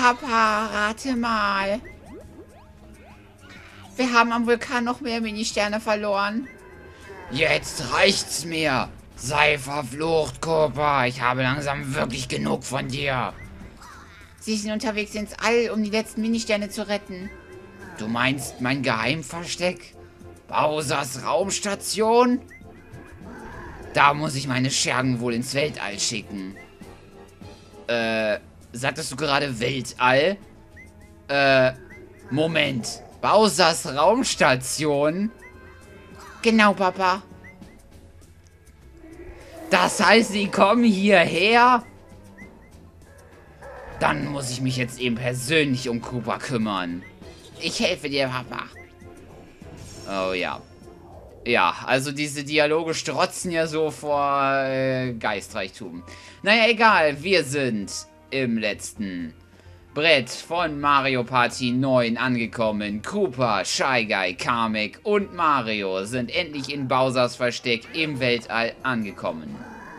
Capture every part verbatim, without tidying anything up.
Papa, rate mal. Wir haben am Vulkan noch mehr Ministerne verloren. Jetzt reicht's mir. Sei verflucht, Koopa. Ich habe langsam wirklich genug von dir. Sie sind unterwegs ins All, um die letzten Ministerne zu retten. Du meinst mein Geheimversteck? Bowsers Raumstation? Da muss ich meine Schergen wohl ins Weltall schicken. Äh, sagtest du gerade Weltall? Äh, Moment. Bowsers Raumstation? Genau, Papa. Das heißt, sie kommen hierher? Dann muss ich mich jetzt eben persönlich um Koopa kümmern. Ich helfe dir, Papa. Oh ja. Ja, also diese Dialoge strotzen ja so vor äh, Geistreichtum. Naja, egal. Wir sind im letzten Brett von Mario Party neun angekommen. Koopa, Shy Guy, Kamek und Mario sind endlich in Bowsers Versteck im Weltall angekommen.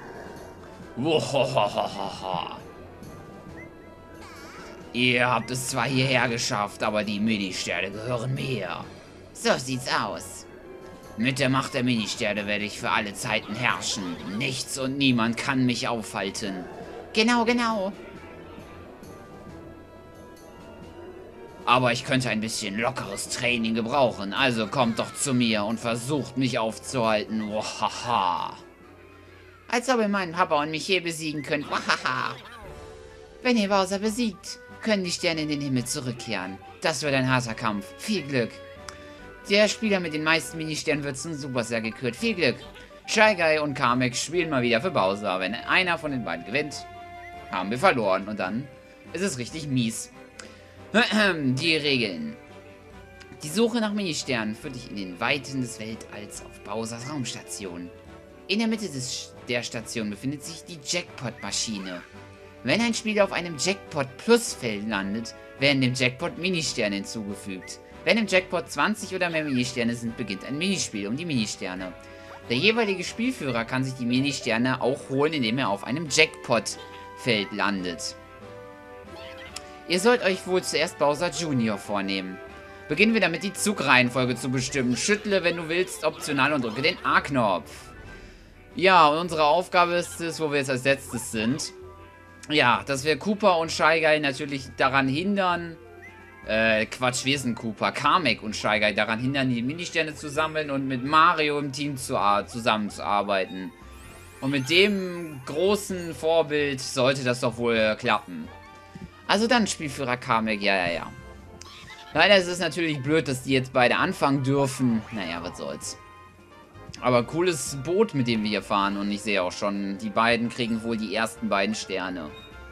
Wohohohoho. Ihr habt es zwar hierher geschafft, aber die Ministerne gehören mir. So sieht's aus. Mit der Macht der Ministerne werde ich für alle Zeiten herrschen. Nichts und niemand kann mich aufhalten. Genau, genau. Aber ich könnte ein bisschen lockeres Training gebrauchen. Also kommt doch zu mir und versucht mich aufzuhalten. Wahaha. Als ob ihr meinen Papa und mich hier besiegen könnt. Wahaha. Wenn ihr Bowser besiegt, können die Sterne in den Himmel zurückkehren. Das wird ein harter Kampf. Viel Glück. Der Spieler mit den meisten Ministernen wird zum Superstar gekürt. Viel Glück. Shy Guy und Kamek spielen mal wieder für Bowser. Wenn einer von den beiden gewinnt, haben wir verloren. Und dann ist es richtig mies. Die Regeln. Die Suche nach Ministernen führt dich in den Weiten des Weltalls auf Bowsers Raumstation. In der Mitte des, der Station befindet sich die Jackpot-Maschine. Wenn ein Spieler auf einem Jackpot-Plus-Feld landet, werden dem Jackpot Ministerne hinzugefügt. Wenn im Jackpot zwanzig oder mehr Ministerne sind, beginnt ein Minispiel um die Ministerne. Der jeweilige Spielführer kann sich die Ministerne auch holen, indem er auf einem Jackpot-Feld landet. Ihr sollt euch wohl zuerst Bowser Junior vornehmen. Beginnen wir damit, die Zugreihenfolge zu bestimmen. Schüttle, wenn du willst, optional und drücke den A-Knopf. Ja, und unsere Aufgabe ist es, wo wir jetzt als letztes sind. Ja, dass wir Koopa und Shy Guy natürlich daran hindern, äh, Quatsch, wir sind Koopa, Kamek und Shy Guy daran hindern, die Ministerne zu sammeln und mit Mario im Team zu, zusammenzuarbeiten. Und mit dem großen Vorbild sollte das doch wohl klappen. Also dann Spielführer Kamek, ja, ja, ja. Leider ist es natürlich blöd, dass die jetzt beide anfangen dürfen. Naja, was soll's. Aber cooles Boot, mit dem wir hier fahren. Und ich sehe auch schon, die beiden kriegen wohl die ersten beiden Sterne.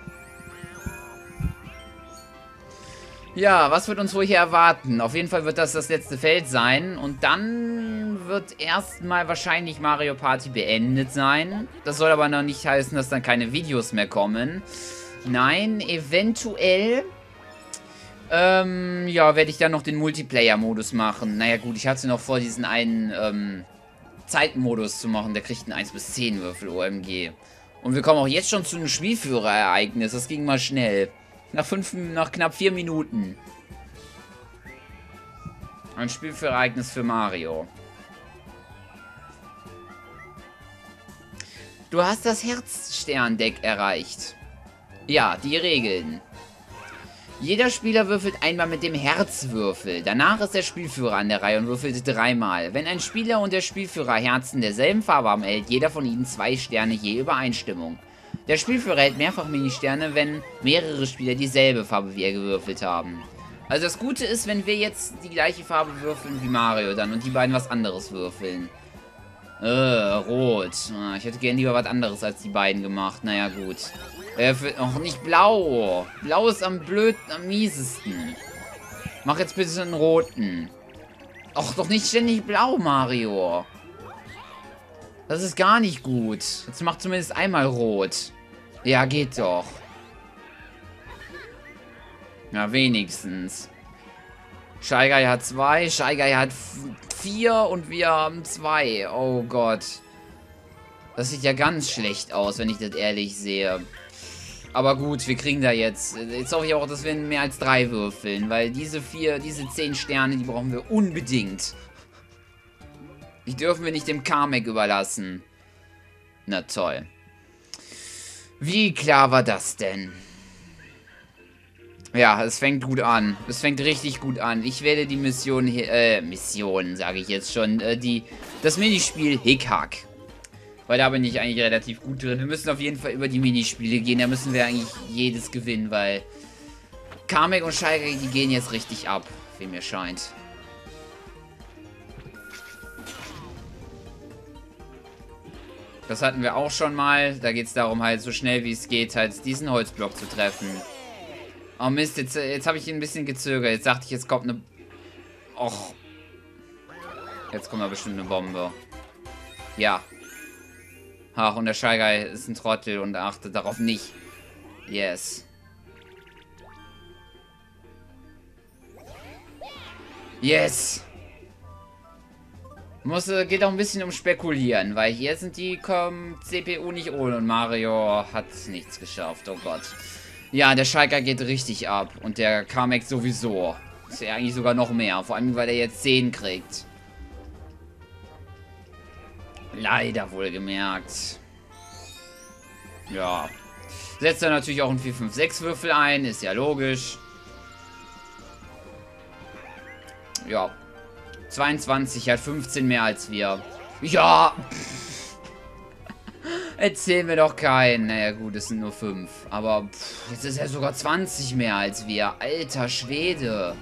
Ja, was wird uns wohl hier erwarten? Auf jeden Fall wird das das letzte Feld sein. Und dann wird erstmal wahrscheinlich Mario Party beendet sein. Das soll aber noch nicht heißen, dass dann keine Videos mehr kommen. Nein, eventuell, ähm, ja, werde ich dann noch den Multiplayer-Modus machen. Naja gut, ich hatte noch vor, diesen einen, ähm, Zeitmodus zu machen. Der kriegt einen eins bis zehn Würfel, O M G. Und wir kommen auch jetzt schon zu einem Spielführerereignis. Das ging mal schnell. Nach fünf, nach knapp vier Minuten. Ein Spielführerereignis für Mario. Du hast das Herzsterndeck erreicht. Ja, die Regeln. Jeder Spieler würfelt einmal mit dem Herzwürfel. Danach ist der Spielführer an der Reihe und würfelt dreimal. Wenn ein Spieler und der Spielführer Herzen derselben Farbe haben, erhält jeder von ihnen zwei Sterne je Übereinstimmung. Der Spielführer erhält mehrfach Ministerne, wenn mehrere Spieler dieselbe Farbe wie er gewürfelt haben. Also das Gute ist, wenn wir jetzt die gleiche Farbe würfeln wie Mario dann und die beiden was anderes würfeln. Äh, rot. Ich hätte gerne lieber was anderes als die beiden gemacht. Naja, gut. Äh, für, auch nicht blau. Blau ist am blöd, am miesesten. Mach jetzt bitte einen roten. Och, doch nicht ständig blau, Mario. Das ist gar nicht gut. Jetzt mach zumindest einmal rot. Ja, geht doch. Ja, wenigstens. Shy Guy hat zwei, Shy Guy hat vier und wir haben zwei. Oh Gott. Das sieht ja ganz schlecht aus, wenn ich das ehrlich sehe. Aber gut, wir kriegen da jetzt. Jetzt hoffe ich auch, dass wir mehr als drei würfeln, weil diese vier, diese zehn Sterne, die brauchen wir unbedingt. Die dürfen wir nicht dem Kamek überlassen. Na toll. Wie klar war das denn? Ja, es fängt gut an. Es fängt richtig gut an. Ich werde die Mission, äh, Mission, sage ich jetzt schon, äh, die, das Minispiel Hickhack. Weil da bin ich eigentlich relativ gut drin. Wir müssen auf jeden Fall über die Minispiele gehen. Da müssen wir eigentlich jedes gewinnen, weil Kamek und Shy Guy, die gehen jetzt richtig ab, wie mir scheint. Das hatten wir auch schon mal. Da geht es darum, halt so schnell wie es geht, halt diesen Holzblock zu treffen. Oh Mist, jetzt, jetzt habe ich ein bisschen gezögert. Jetzt dachte ich, jetzt kommt eine... Och. Jetzt kommt da bestimmt eine Bombe. Ja. Ach, und der Shy Guy ist ein Trottel und achtet darauf nicht. Yes. Yes. Muss, geht auch ein bisschen um Spekulieren, weil hier sind die kommen C P U nicht ohne und Mario hat nichts geschafft. Oh Gott. Ja, der Shy Guy geht richtig ab und der Kamek sowieso. Ist ja eigentlich sogar noch mehr, vor allem weil er jetzt zehn kriegt. Leider wohlgemerkt. Ja. Setzt er natürlich auch einen vier, fünf, sechs Würfel ein. Ist ja logisch. Ja. zweiundzwanzig hat fünfzehn mehr als wir. Ja. Erzähl mir doch keinen. Naja gut, es sind nur fünf. Aber pff, jetzt ist er sogar zwanzig mehr als wir. Alter Schwede.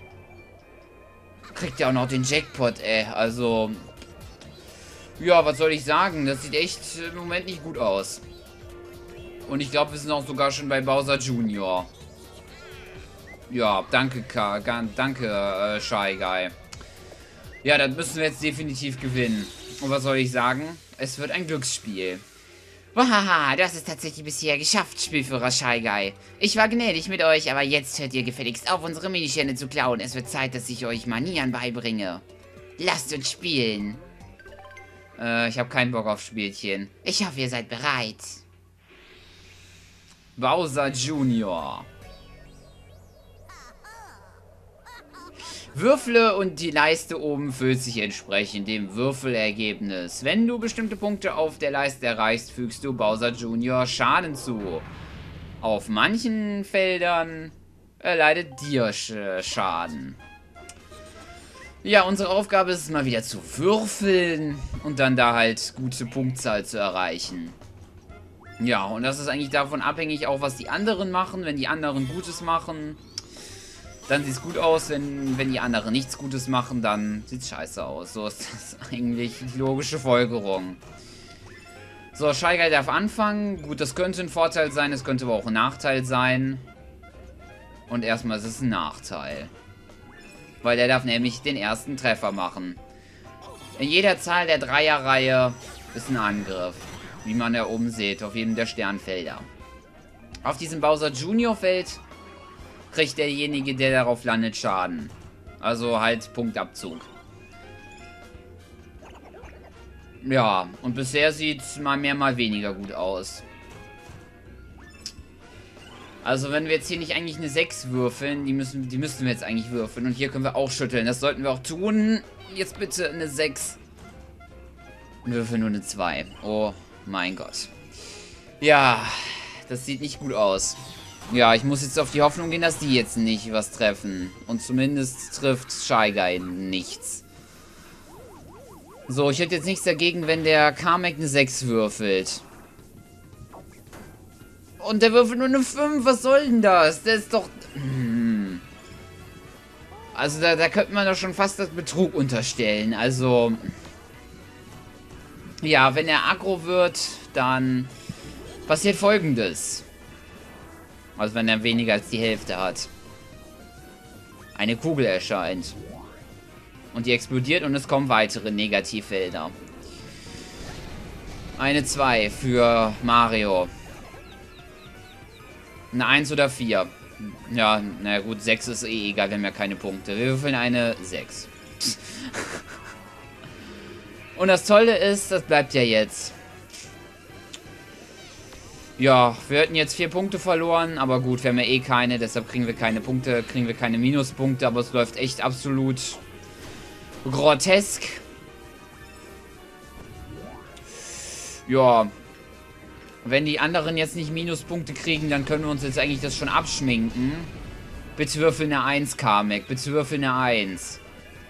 Kriegt ja auch noch den Jackpot, ey. Also... Ja, was soll ich sagen? Das sieht echt im Moment nicht gut aus. Und ich glaube, wir sind auch sogar schon bei Bowser Junior Ja, danke, K danke, äh, Shy Guy. Ja, das müssen wir jetzt definitiv gewinnen. Und was soll ich sagen? Es wird ein Glücksspiel. Wahaha, das ist tatsächlich bisher geschafft, Spielführer Shy Guy. Ich war gnädig mit euch, aber jetzt hört ihr gefälligst auf, unsere Ministerne zu klauen. Es wird Zeit, dass ich euch Manieren beibringe. Lasst uns spielen. Äh, ich habe keinen Bock auf Spielchen. Ich hoffe, ihr seid bereit. Bowser Junior Würfle und die Leiste oben füllt sich entsprechend dem Würfelergebnis. Wenn du bestimmte Punkte auf der Leiste erreichst, fügst du Bowser Junior Schaden zu. Auf manchen Feldern erleidet dir Schaden. Ja, unsere Aufgabe ist es mal wieder zu würfeln und dann da halt gute Punktzahl zu erreichen. Ja, und das ist eigentlich davon abhängig auch, was die anderen machen. Wenn die anderen Gutes machen, dann sieht es gut aus. Wenn, wenn die anderen nichts Gutes machen, dann sieht es scheiße aus. So ist das eigentlich die logische Folgerung. So, Shy Guy darf anfangen. Gut, das könnte ein Vorteil sein, es könnte aber auch ein Nachteil sein. Und erstmal ist es ein Nachteil. Weil er darf nämlich den ersten Treffer machen. In jeder Zahl der Dreierreihe ist ein Angriff. Wie man da oben sieht, auf jedem der Sternfelder. Auf diesem Bowser Junior Feld kriegt derjenige, der darauf landet, Schaden. Also halt Punktabzug. Ja, und bisher sieht es mal mehr, mal weniger gut aus. Also wenn wir jetzt hier nicht eigentlich eine sechs würfeln, die müssen, die müssten wir jetzt eigentlich würfeln. Und hier können wir auch schütteln, das sollten wir auch tun. Jetzt bitte eine sechs. Und würfeln nur eine zwei. Oh mein Gott. Ja, das sieht nicht gut aus. Ja, ich muss jetzt auf die Hoffnung gehen, dass die jetzt nicht was treffen. Und zumindest trifft Shy Guy nichts. So, ich hätte jetzt nichts dagegen, wenn der Kamek eine sechs würfelt. Und der würfelt nur eine fünf, was soll denn das? Der ist doch... Hm. Also da, da könnte man doch schon fast das Betrug unterstellen. Also... Ja, wenn er aggro wird, dann passiert Folgendes. Also wenn er weniger als die Hälfte hat. Eine Kugel erscheint. Und die explodiert und es kommen weitere Negativfelder. Eine zwei für Mario. Eine eins oder vier. Ja, na gut, sechs ist eh egal, wir haben ja keine Punkte. Wir würfeln eine sechs. Und das Tolle ist, das bleibt ja jetzt. Ja, wir hätten jetzt vier Punkte verloren, aber gut, wir haben ja eh keine, deshalb kriegen wir keine Punkte, kriegen wir keine Minuspunkte, aber es läuft echt absolut grotesk. Ja, wenn die anderen jetzt nicht Minuspunkte kriegen, dann können wir uns jetzt eigentlich das schon abschminken. Bitte würfel eine eins, Kamek, bitte würfel eine eins.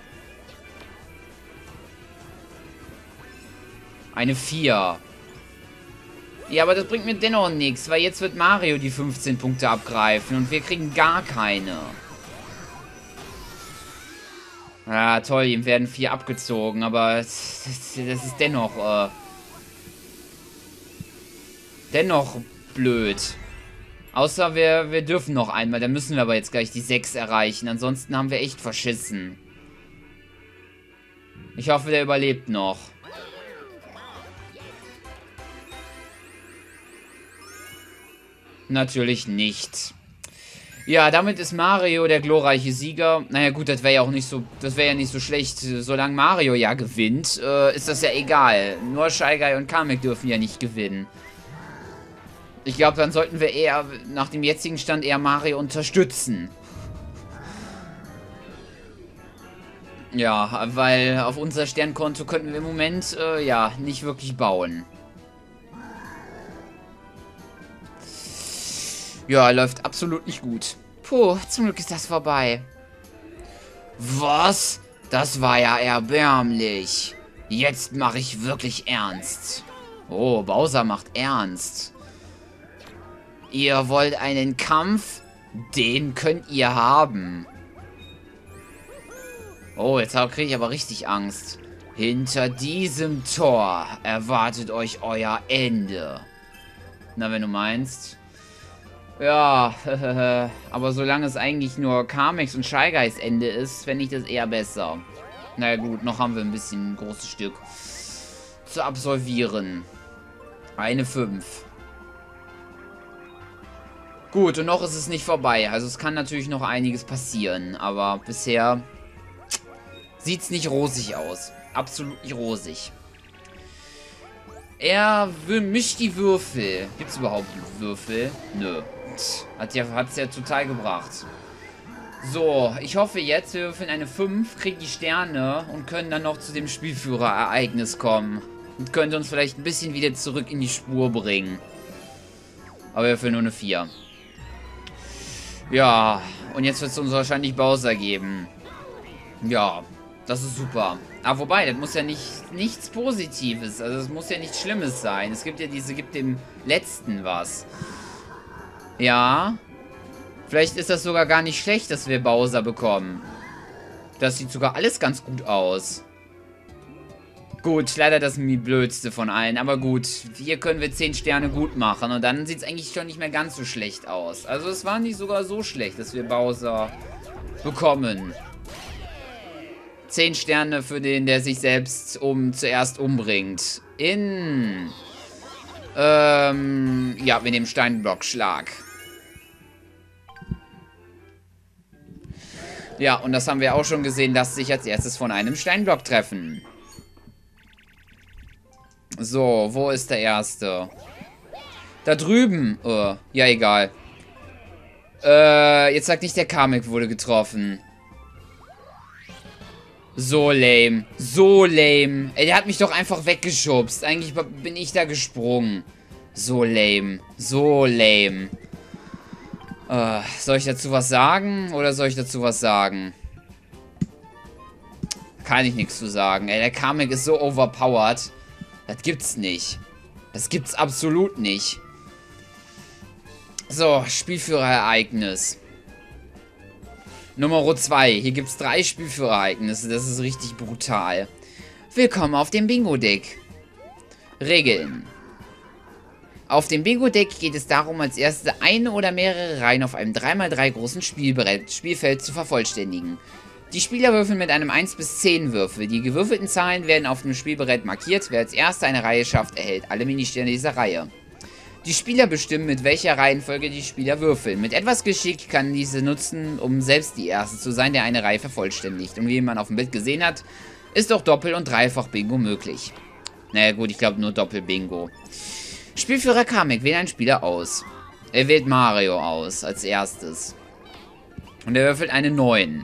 Eine vier. Ja, aber das bringt mir dennoch nichts, weil jetzt wird Mario die fünfzehn Punkte abgreifen und wir kriegen gar keine. Ja, toll, ihm werden vier abgezogen, aber das, das ist dennoch, äh, dennoch blöd. Außer wir, wir dürfen noch einmal, dann müssen wir aber jetzt gleich die sechs erreichen, ansonsten haben wir echt verschissen. Ich hoffe, der überlebt noch. Natürlich nicht. Ja, damit ist Mario der glorreiche Sieger. Naja gut, das wäre ja auch nicht so, das wäre ja nicht so schlecht. Solange Mario ja gewinnt, äh, ist das ja egal. Nur Shy Guy und Kamek dürfen ja nicht gewinnen. Ich glaube, dann sollten wir eher, nach dem jetzigen Stand, eher Mario unterstützen. Ja, weil auf unser Sternkonto könnten wir im Moment, äh, ja, nicht wirklich bauen. Ja, läuft absolut nicht gut. Puh, zum Glück ist das vorbei. Was? Das war ja erbärmlich. Jetzt mache ich wirklich ernst. Oh, Bowser macht ernst. Ihr wollt einen Kampf? Den könnt ihr haben. Oh, jetzt kriege ich aber richtig Angst. Hinter diesem Tor erwartet euch euer Ende. Na, wenn du meinst. Ja, aber solange es eigentlich nur Kameks und Shy Guys Ende ist, fände ich das eher besser. Na naja, gut, noch haben wir ein bisschen ein großes Stück zu absolvieren. Eine fünf. Gut, und noch ist es nicht vorbei. Also es kann natürlich noch einiges passieren, aber bisher sieht es nicht rosig aus. Absolut nicht rosig. Er mischt die Würfel. Gibt es überhaupt Würfel? Nö. Hat ja, hat's ja total gebracht. So, ich hoffe jetzt, wir würfeln eine fünf, kriegen die Sterne und können dann noch zu dem Spielführerereignis kommen. Und könnte uns vielleicht ein bisschen wieder zurück in die Spur bringen. Aber wir würfeln nur eine vier. Ja, und jetzt wird es uns wahrscheinlich Bowser geben. Ja, das ist super. Aber wobei, das muss ja nicht nichts Positives, also es muss ja nichts Schlimmes sein. Es gibt ja diese, gibt dem Letzten was. Ja. Vielleicht ist das sogar gar nicht schlecht, dass wir Bowser bekommen. Das sieht sogar alles ganz gut aus. Gut, leider das blödste von allen. Aber gut, hier können wir zehn Sterne gut machen. Und dann sieht es eigentlich schon nicht mehr ganz so schlecht aus. Also es war nicht sogar so schlecht, dass wir Bowser bekommen. zehn Sterne für den, der sich selbst um zuerst umbringt. In... Ähm... Ja, mit dem Steinblockschlag. Ja, und das haben wir auch schon gesehen, dass sich als erstes von einem Steinblock treffen. So, wo ist der erste? Da drüben. Oh, ja, egal. Äh, jetzt sagt nicht, der Kamek wurde getroffen. So lame. So lame. Ey, der hat mich doch einfach weggeschubst. Eigentlich bin ich da gesprungen. So lame. So lame. Uh, soll ich dazu was sagen? Oder soll ich dazu was sagen? Kann ich nichts zu sagen. Ey, der Kamek ist so overpowered. Das gibt's nicht. Das gibt's absolut nicht. So, Spielführerereignis. Nummer zwei. Hier gibt's drei Spielführerereignisse. Das ist richtig brutal. Willkommen auf dem Bingo-Deck. Regeln. Auf dem Bingo-Deck geht es darum, als erstes eine oder mehrere Reihen auf einem drei mal drei großen Spielbrett, Spielfeld zu vervollständigen. Die Spieler würfeln mit einem eins bis zehn Würfel. Die gewürfelten Zahlen werden auf dem Spielbrett markiert. Wer als erster eine Reihe schafft, erhält alle Ministerne dieser Reihe. Die Spieler bestimmen, mit welcher Reihenfolge die Spieler würfeln. Mit etwas Geschick kann diese nutzen, um selbst die Erste zu sein, der eine Reihe vervollständigt. Und wie man auf dem Bild gesehen hat, ist auch Doppel- und Dreifach-Bingo möglich. Naja gut, ich glaube nur Doppel-Bingo. Spielführer Kamek wählt einen Spieler aus. Er wählt Mario aus als erstes. Und er würfelt eine neun.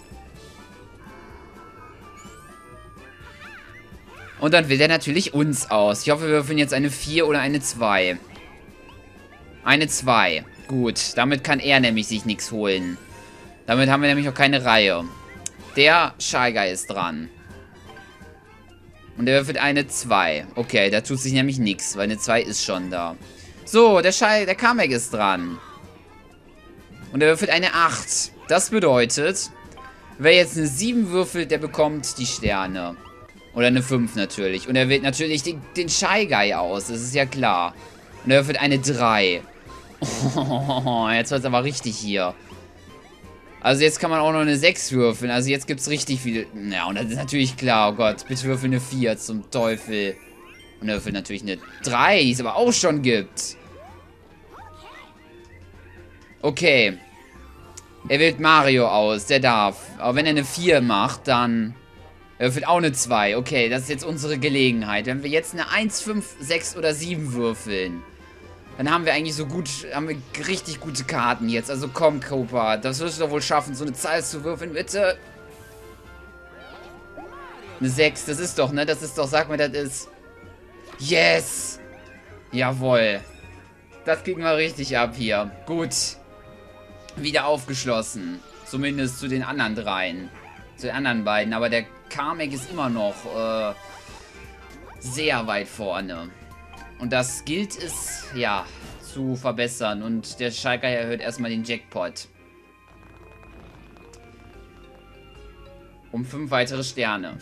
Und dann wählt er natürlich uns aus. Ich hoffe, wir würfeln jetzt eine vier oder eine zwei. Eine zwei. Gut, damit kann er nämlich sich nichts holen. Damit haben wir nämlich auch keine Reihe. Der Shy Guy ist dran. Und er würfelt eine zwei. Okay, da tut sich nämlich nichts, weil eine zwei ist schon da. So, der Shy, der Kamek ist dran. Und er würfelt eine acht. Das bedeutet, wer jetzt eine sieben würfelt, der bekommt die Sterne. Oder eine fünf natürlich. Und er wählt natürlich den, den Shy Guy aus, das ist ja klar. Und er würfelt eine drei. Oh, jetzt wird es aber richtig hier. Also jetzt kann man auch noch eine sechs würfeln. Also jetzt gibt es richtig viel. Ja, und das ist natürlich klar. Oh Gott, bitte würfel eine vier zum Teufel. Und er würfelt natürlich eine drei, die es aber auch schon gibt. Okay. Er wählt Mario aus, der darf. Aber wenn er eine vier macht, dann... Er würfelt auch eine zwei. Okay, das ist jetzt unsere Gelegenheit. Wenn wir jetzt eine eins, fünf, sechs oder sieben würfeln, dann haben wir eigentlich so gut, haben wir richtig gute Karten jetzt. Also komm, Cooper, das wirst du doch wohl schaffen, so eine Zahl zu würfeln, bitte. Eine sechs, das ist doch, ne? Das ist doch, sag mir, das ist... Yes! Jawohl. Das kriegen wir richtig ab hier. Gut. Wieder aufgeschlossen. Zumindest zu den anderen dreien. Zu den anderen beiden. Aber der Kamek ist immer noch äh, sehr weit vorne. Und das gilt es, ja, zu verbessern. Und der Shy Guy erhöht erstmal den Jackpot. Um fünf weitere Sterne.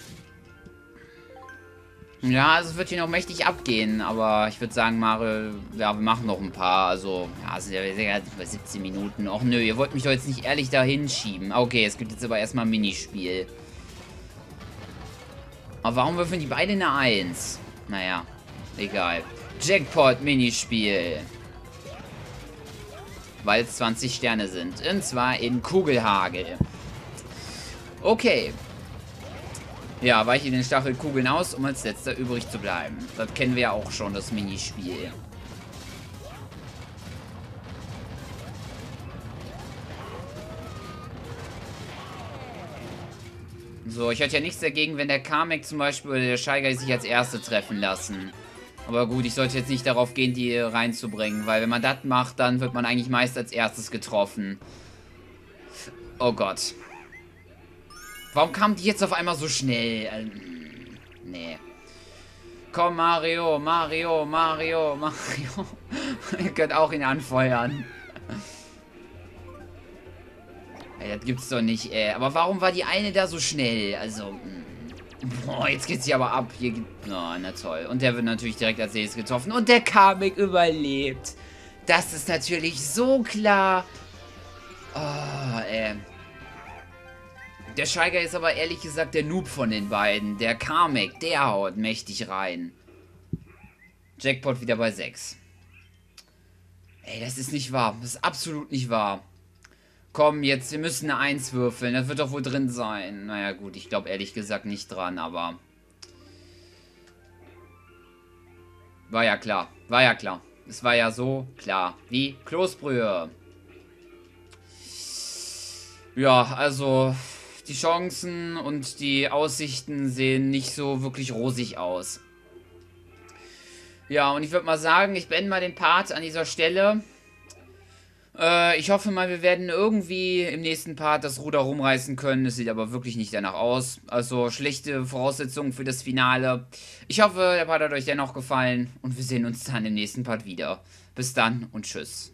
Ja, also es wird hier noch mächtig abgehen. Aber ich würde sagen, Mario, ja, wir machen noch ein paar. Also, ja, sind ja bei siebzehn Minuten. Och nö, ihr wollt mich doch jetzt nicht ehrlich dahin schieben. Okay, es gibt jetzt aber erstmal ein Minispiel. Aber warum würfeln die beide eine eins? Naja, egal. Jackpot-Minispiel. Weil es zwanzig Sterne sind. Und zwar in Kugelhagel. Okay. Ja, weiche den Stachelkugeln aus, um als letzter übrig zu bleiben. Das kennen wir ja auch schon, das Minispiel. So, ich hätte ja nichts dagegen, wenn der Kamek zum Beispiel oder der Shy Guy sich als Erste treffen lassen. Aber gut, ich sollte jetzt nicht darauf gehen, die reinzubringen, weil wenn man das macht, dann wird man eigentlich meist als erstes getroffen. Oh Gott. Warum kam die jetzt auf einmal so schnell? Ähm, nee. Komm, Mario, Mario, Mario, Mario. Ihr könnt auch ihn anfeuern. Ey, das gibt's doch nicht, ey. Aber warum war die eine da so schnell? Also, boah, jetzt geht's hier aber ab. Hier gibt... Oh, na toll. Und der wird natürlich direkt als nächstes getroffen. Und der Kamek überlebt. Das ist natürlich so klar. Oh, ey. Der Shy Guy ist aber ehrlich gesagt der Noob von den beiden. Der Kamek, der haut mächtig rein. Jackpot wieder bei sechs. Ey, das ist nicht wahr. Das ist absolut nicht wahr. Komm, jetzt, wir müssen eine eins würfeln. Das wird doch wohl drin sein. Naja, gut, ich glaube ehrlich gesagt nicht dran, aber... War ja klar. War ja klar. Es war ja so klar. Wie Kloßbrühe. Ja, also... Die Chancen und die Aussichten sehen nicht so wirklich rosig aus. Ja, und ich würde mal sagen, ich beende mal den Part an dieser Stelle. Äh, ich hoffe mal, wir werden irgendwie im nächsten Part das Ruder rumreißen können. Es sieht aber wirklich nicht danach aus. Also schlechte Voraussetzungen für das Finale. Ich hoffe, der Part hat euch dennoch gefallen. Und wir sehen uns dann im nächsten Part wieder. Bis dann und tschüss.